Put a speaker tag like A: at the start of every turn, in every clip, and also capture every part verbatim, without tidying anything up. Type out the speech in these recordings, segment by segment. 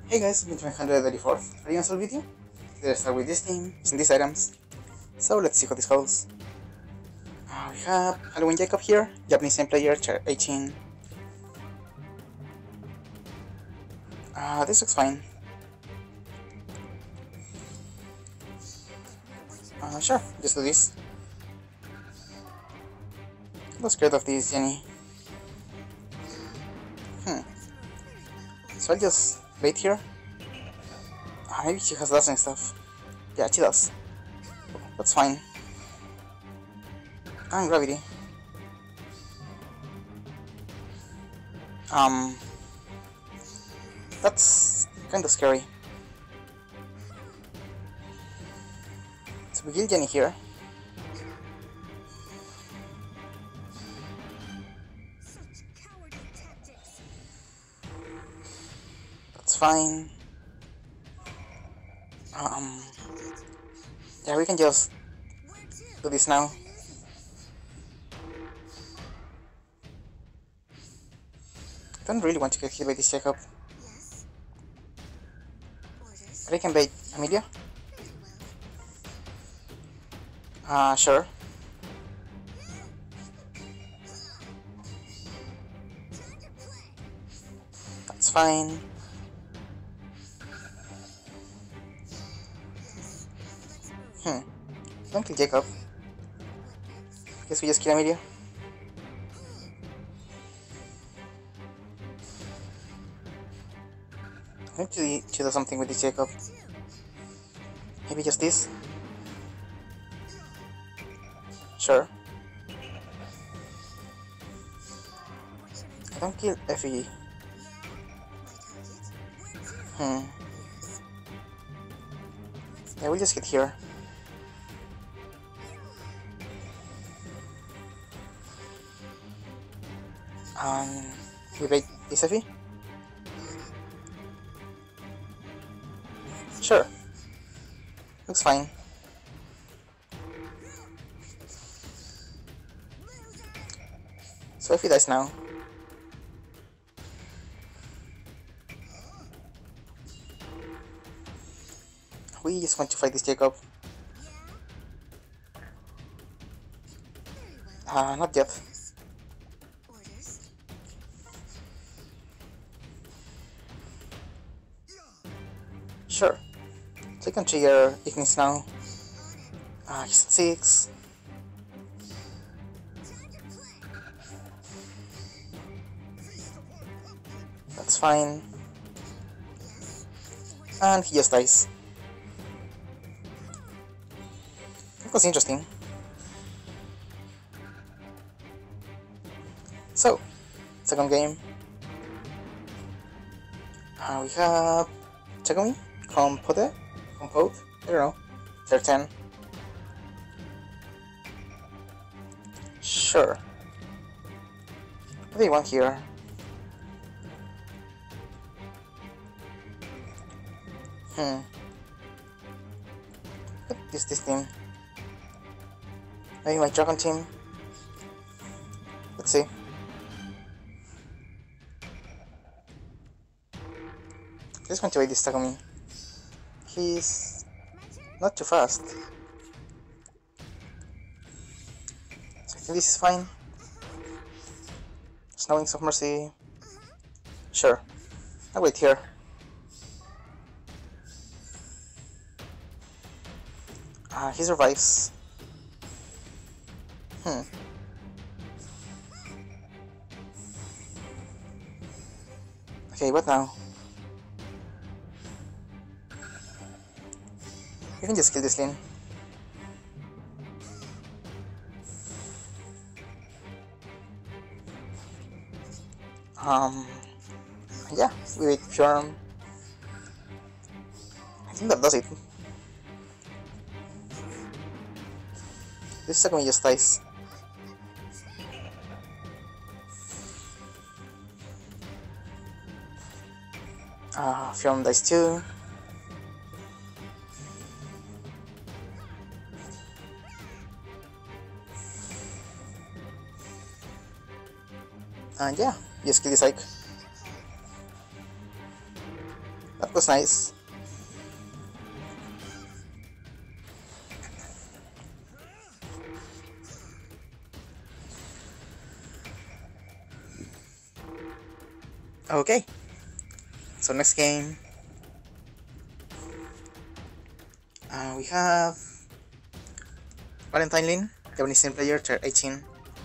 A: Hey guys, it's one hundred eighty-fourth Reunion video. Let's start with this team, using these items. So let's see how this goes. Uh, we have Halloween Jacob here, Japanese name player, chair eighteen. Uh, this looks fine. Uh, sure, just do this. I'm not scared of this, Jenny. Hmm. So I'll just wait here. Uh, maybe she has dust and stuff. Yeah, she does. That's fine. And gravity. Um, that's kind of scary. So we kill Jenny here. That's fine. Um, yeah, we can just do this now. I don't really want to get hit by this Jacob. But I can bait Amelia. Uh, sure. That's fine. Hmm. Don't kill Jacob. Guess we just kill Amelia. I need to, to do something with this Jacob. Maybe just this? Sure. I don't kill Effie. Hmm. Yeah, we'll just hit here. Um, we bait this Effie? Sure. Looks fine. So if he dies now. We just want to fight this Jacob. Ah, uh, not yet. Sure. So you can trigger Ignis now. Ah, uh, he's at six. That's fine. And he just dies. That was interesting. So, second game. Uh, we have Chagami, Compote, Compote, I don't know, they're ten. Sure. What do you want here? Hmm. What is this team? Maybe my dragon team? Let's see. Just going to wait this Takumi. He's not too fast. So I think this is fine. Snow Wings of Mercy. Sure. I'll wait here. Ah, uh, he survives. Hmm. Okay, what now? You can just kill this lane. Um, yeah, we wait Fjorm. I think that does it. This Takumi just dies. Ah, uh, Fjorm dies too. And yeah, just kill this Ike. That was nice. Okay. So next game. Uh, we have Valentine Lin, Japanese team player, tier eighteen.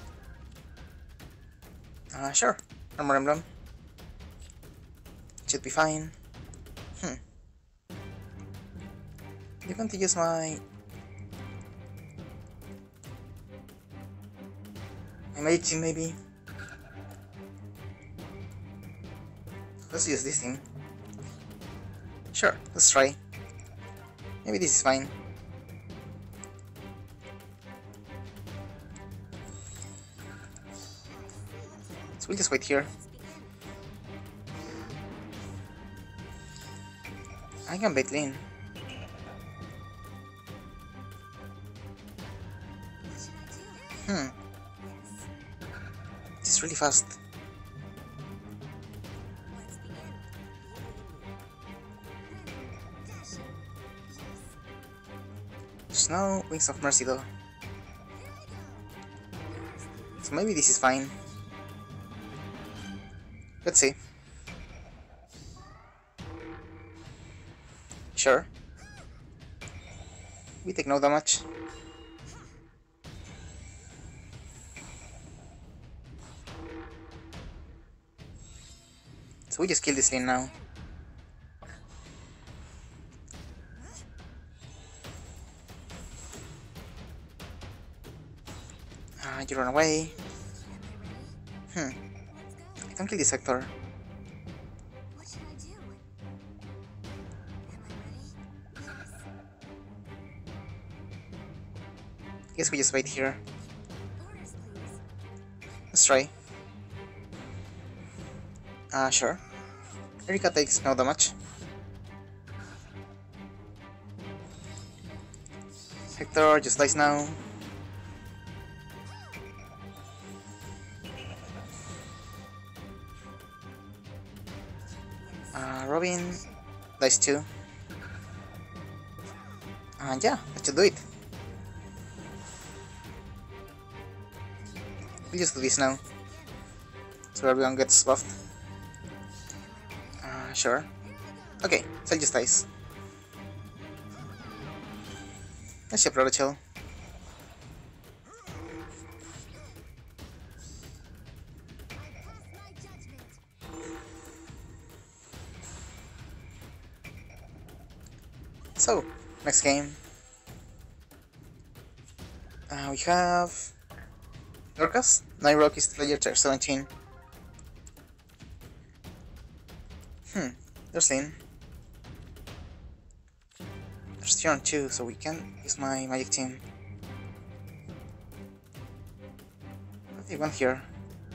A: Uh, sure, Armor Emblem. Should be fine. Hmm. You want to use my... my Magic Team maybe? Let's use this thing. Sure, let's try. Maybe this is fine. So we'll just wait here. I can bait lane. Hmm. It's really fast. There's no Wings of Mercy though. So maybe this is fine. Let's see. Sure. We take no damage. So we just kill this lane now. Ah, uh, you run away. Hmm. I can kill this sector. Guess we just wait here. Let's try. Ah, uh, sure. Erika takes no damage. Hector just dies now. Uh, Robin dies too. And yeah, that should do it. We'll just do this now. So everyone gets buffed. Uh, sure. Okay, Cell just dies. Let's ship Rachel. So, next game. Uh, we have Dorcas, Nairoki is player tier seventeen. Hmm, there's Lane. There's Theon too, so we can use my Magic Team. What do you want here?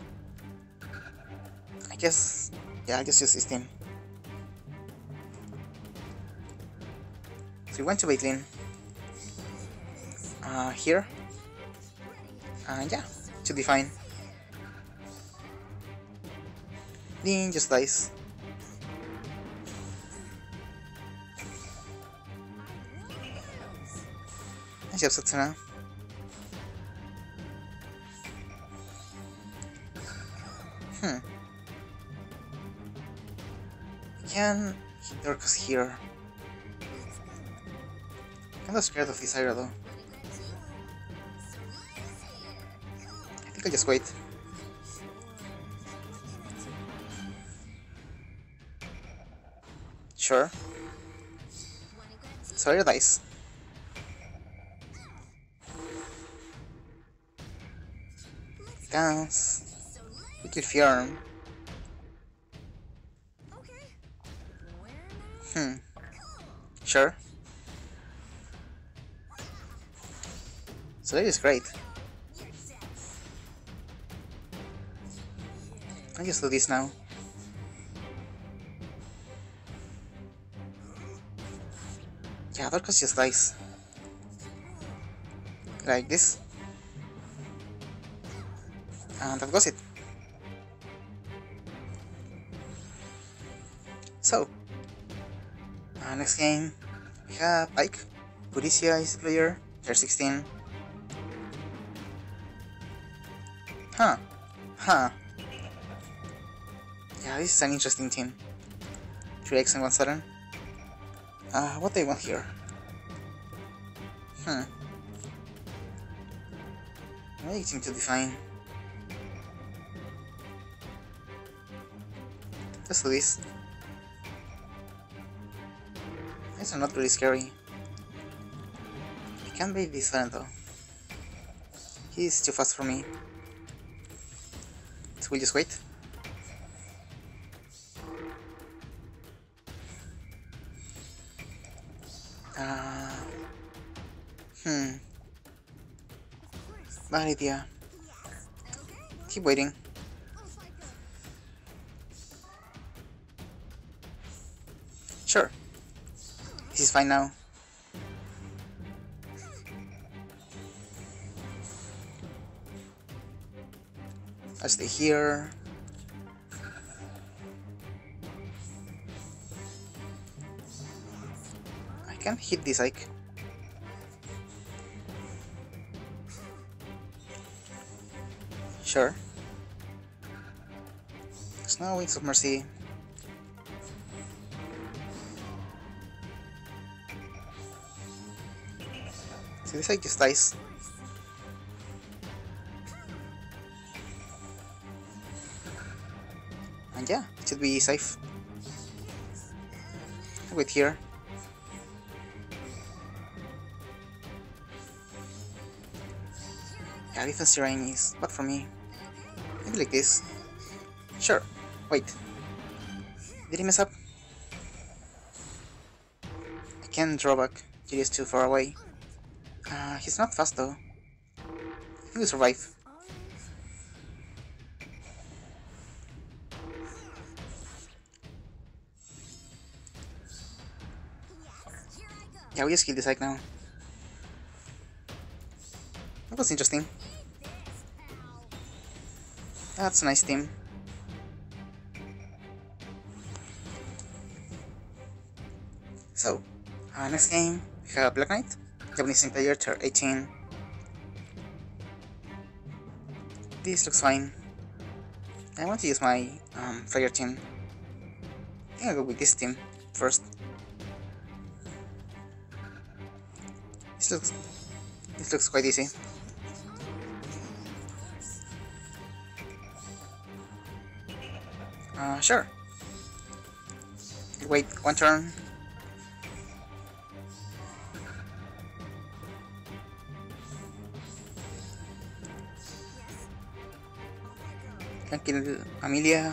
A: I guess, yeah, I'll just use this team. So we went to wait lane. Uh, here. And uh, yeah, should be fine. Lin just dies. Nice job, Satsuna. Hmm. Can hit Dorcas here. I'm not scared of this area though. I think I'll just wait. Sure. So here dies. Dance. We kill Fjorm. Hmm. Sure. So that is great. I'll just do this now. Yeah, Dorcas just dies. Like this. And that was it. So, Uh, next game, we have Ike. Puricia is the player, tier sixteen. Huh. Huh. Yeah, this is an interesting team. three X and one Saturn. Uh, what do I want here? Hmm. Waiting to define. Let's do this. These are not really scary. I can be this Saturn though. He's too fast for me. So we'll just wait. Uh, hmm. Bad idea. Keep waiting. Sure. This is fine now. I'll stay here. I can't hit this Ike. Sure. There's no Wings of Mercy. So this Ike just dies. And yeah, it should be safe. I'll wait here. Yeah, defense terrain is bad for me. Maybe like this. Sure. Wait. Did he mess up? I can't draw back. He is too far away. Uh, he's not fast though. I think we survive. Yeah, we just killed this Ike now. That was interesting. That's a nice team. So, uh, next game, we have Black Knight, Japanese team player, tier eighteen. This looks fine. I want to use my um, player team. I think I'll go with this team first. This looks, this looks quite easy. Uh, sure. Wait one turn. Can kill Amelia.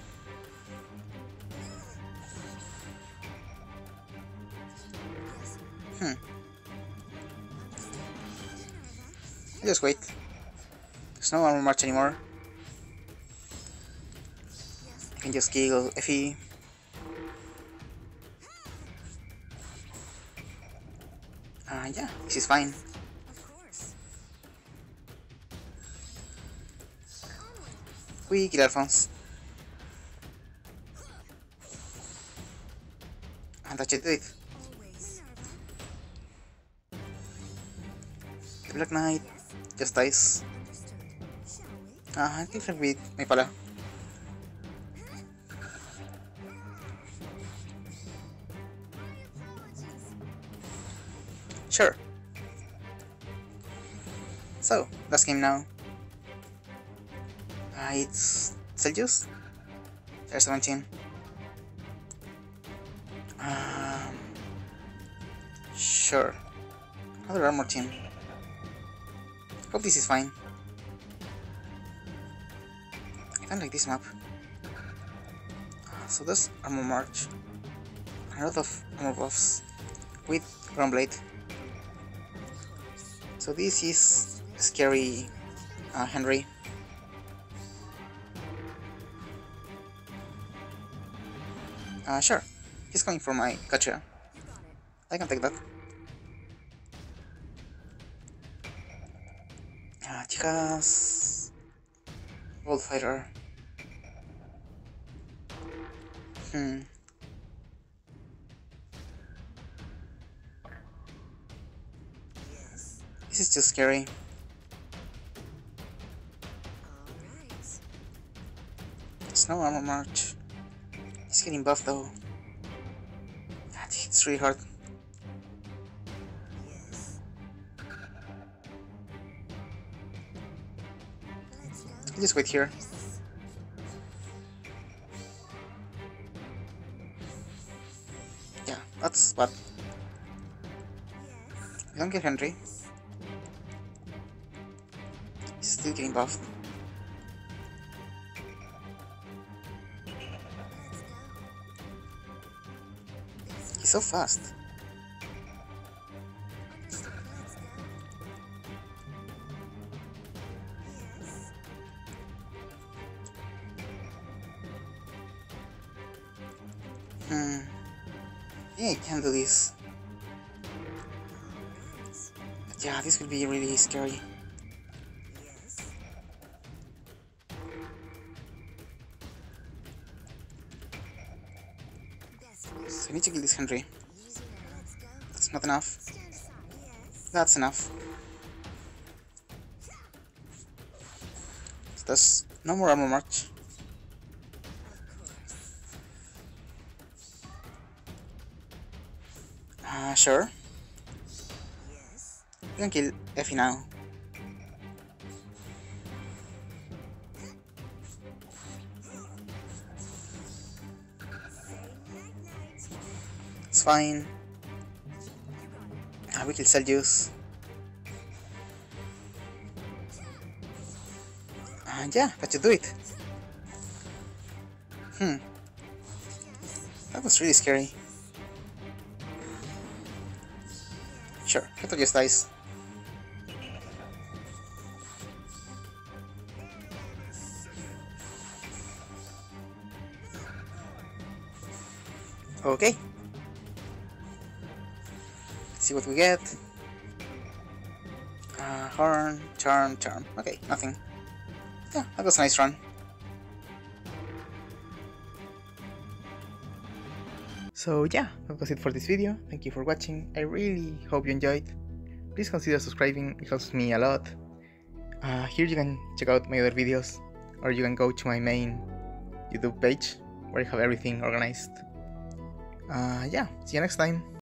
A: Hmm. I'll just wait. There's no armor march anymore. I can just kill Effie. Uh, yeah, this is fine. We kill Alphonse. And that should do it. The Black Knight just dies. Uh, I think with my pala. Sure. So, last game now. Uh, it's Celsius. Tier seventeen. Um, sure. Another armor team. Hope this is fine. I don't like this map. Uh, so there's armor march. A lot of armor buffs with ground blade. So this is scary uh, Henry. Uh, sure, he's coming for my gotcha. I can take that. Uh, chicas. Gold fighter. Hmm. This is too scary. Snow Armor March. He's getting buffed though. God, it's really hard. I'll just wait here. Yeah, that's bad. I don't get Henry. He's still getting buffed. He's so fast. Hmm. Yeah, I can do this. But yeah, this will be really scary. So I need to kill this Henry. That's not enough. That's enough. So there's no more Armor March. Uh, sure. We can kill Effie now. It's fine. Ah, we kill Seljus. Uh, yeah, that should do it. Hmm. That was really scary. Sure, Keto just dies. Okay. Let's see what we get. Uh, horn, charm, charm. Okay, nothing. Yeah, that was a nice run. So yeah, that was it for this video. Thank you for watching. I really hope you enjoyed. Please consider subscribing, it helps me a lot. Uh, here you can check out my other videos, or you can go to my main YouTube page where I have everything organized. Uh, yeah, see you next time.